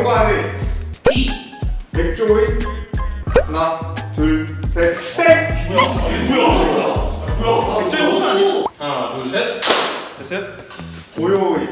연관의 B. 맥주의 하나, 둘, 셋, 땡! 뭐야? 갑자기 무슨? 하나, 둘, 셋. 됐어요? 고요의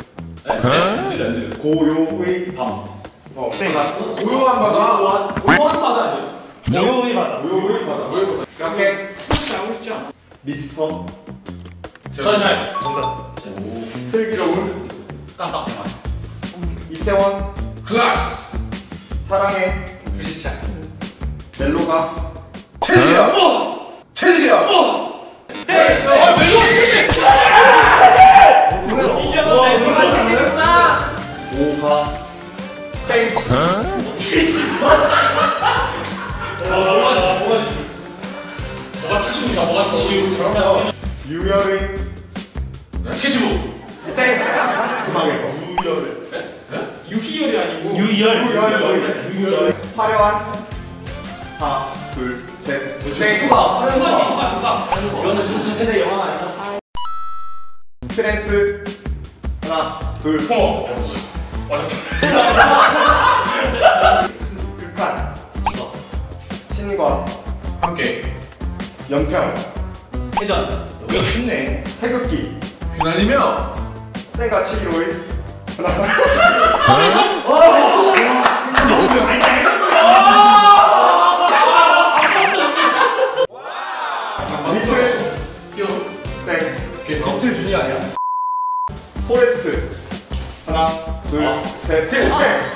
고요의 밤. 고요한 바다. 고요한 바다 아니에요? 고요의 바다. 고요의 바다. 깡깨. 솔직히 알고 싶지 않아. 미스터. 선샤인. 정답. 슬기로운 깜빡 생활. 이태원. 클라스. 사랑의 불시착. 멜로가 체질이야. 체질이야. 네. 멜로 체질. 오가 땡. 뭐가 티슈입니다. 뭐가 티슈. 유열의 티슈. 땡. 그만해. 유희열이 아니고 유열. 화려한 하나, 둘, 셋, 땡. 누가. 이거는 무슨 세대 영화 아니야? 트랜스 하나, 둘, 극한 신과 함께. 연평 회전. 여기가 쉽네. 태극기 휘날리며. 생가 715의 하나, 리틀 땡. 이틀 준이 아니야? 포레스트 하나, 둘, 셋, 땡.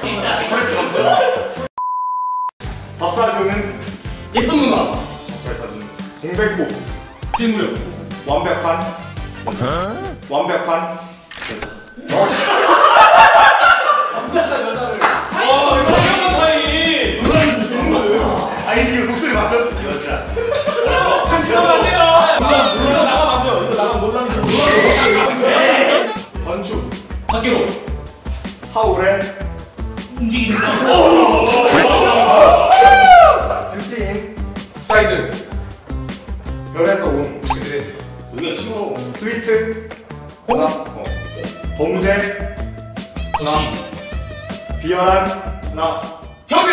밥 사주는 예쁜 누나. 동백꽃 빙무요. 완벽한 완벽한 타임. 아니지 목소리 봤어? 여자. 이러면 안 돼요. 이거 나가면 안 돼요. 이거 나가면 논란이 건축 밖으로 하울의 움직이는 뷰티인 사이드. 별에서 온 그래. 여기가 쉬워. 스위트 하나, 범죄 도시. 비열한 하나, 형님.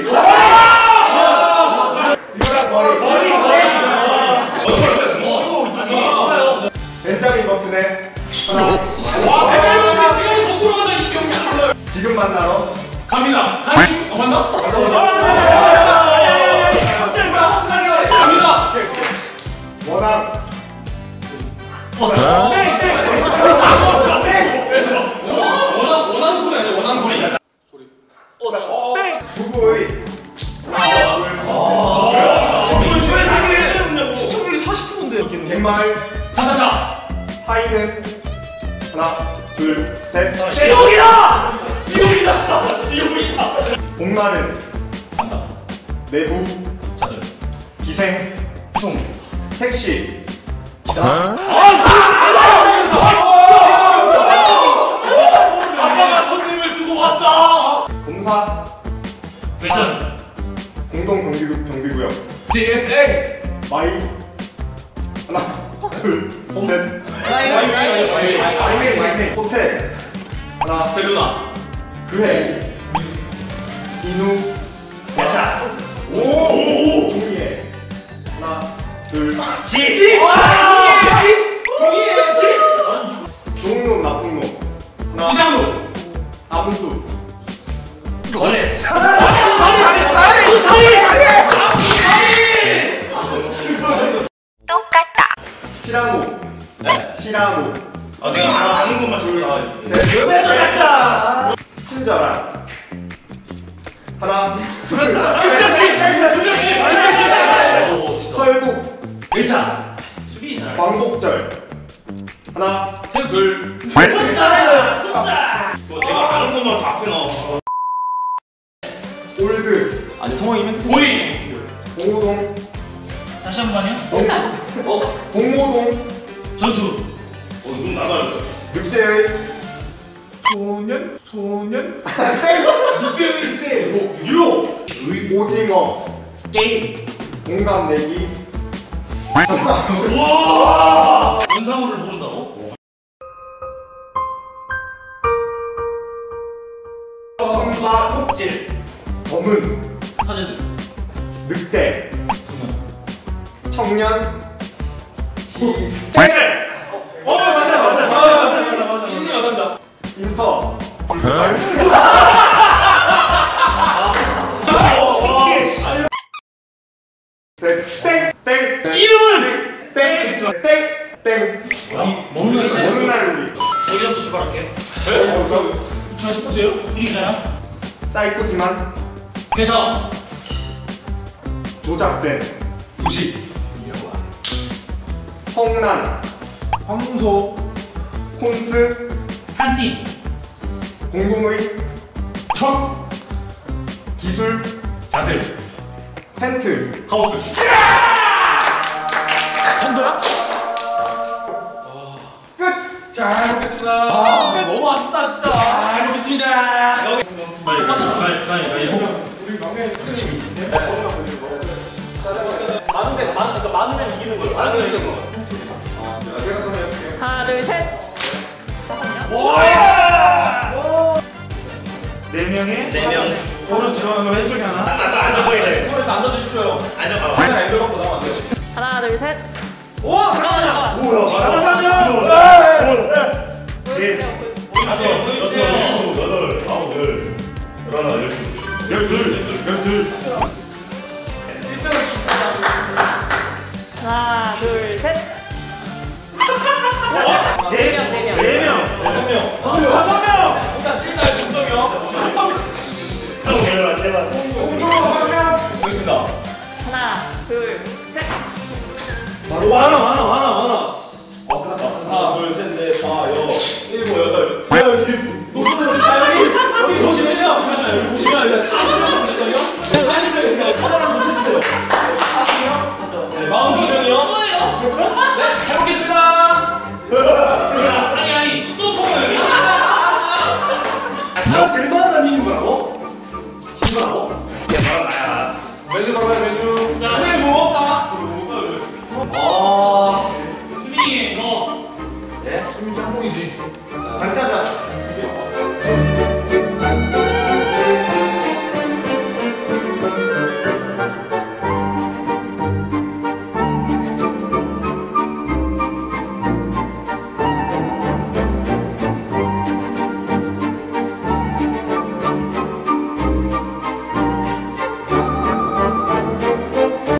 비열한 머리 되게 쉬워 이쪽이. 벤자민 버튼의 하나. 와, 백발만의 시간이 거꾸로 가다 이 경기 안 불러요. 지금 만나러 갑니다. 가니? 맞나? 갑니다. 원앙 원한 소리 아니야? 원한 소리. 부부의 시청률이 40%인데. 갯마을 차차차. 하이는 하나, 둘, 셋. 지옥이다. 복날은 내부 자들. 기생 총. 택시 기사 아빠가 손님을 두고 왔어. 공사 회전. 공동 경비구역 DSA. 마이 하나, 둘, 셋. 마이 호텔 하나, 델루나. 그해 인우 야샤. 종이에 하나, 둘. 지지. 종이에 지. 좋은 놈 나쁜 놈 하나, 이상로. 암수 거래. 시라노 시라노 아 내가 아는 것만 저기 나와. 셋. 친절한 하나, 둘, 설국 일차. 수비 잘. 광복절 하나, 둘, 숫사. 내가 아는 것만 다 앞에 나와. 올드 아니 성공이면 보이. 봉호동 다시 한 번요. 봉호동 전투. 눈 나가요. 늑대의 소년. 유로. 오징어 게임. 공감 내기 와. 원상우를 모른다고? 선박 껍질. 검은 사제들. 늑대 청년 껍질. 맞아. 힘이 맞는다. 인터 땡땡 이름은 땡땡땡 먹는 날 우리 여기서부터 출발할게. 자, 싶으세요? 분위기잖아. 사이코지만 괜찮아. 조작된 도시. 성난 황소. 콘스 한팀. 공동의 턱. 기술 자들. 텐트 하우스. 한도야? 끝! 잘 먹겠습니다. 아, 너무 아쉽다, 진짜. 잘 먹겠습니다. 여기. 빨리. 우리 막내. 많으면 이기는 거예요. 많은 이런 거. 제가 전에 해볼게요 하나, 둘, 셋. 뭐야? 네 명에 네 명. 오른쪽 왼쪽에 하나. 나서 앉아 보이야 돼. 손에 앉아주십시오. 앉아봐. 하나 앵글 갖고 나면 안 되지. 하나, 둘, 셋. 오! 잠깐만요. 뭐야? 잠깐만요. 넷, 다섯, 여섯, 일곱, 여덟, 아홉, 열, 열하나, 열둘. 하나, 둘, 셋. 네 명, 네 명. 네 명. 다섯 명. 다섯 명. 일단 중성이요. 열라 제발. 여기 있습니다. 하나, 둘, 셋. 하나. 하나, 둘, 셋, 넷, 다, 일곱, 여덟. 여기 보시면요. 잠시만요. 여기 보시면 이제 40명 있거든요. 40명 있으니까 카메라 한번 쳐주세요. 40명. 네, 42명이요. 네, 잘 먹겠습니다.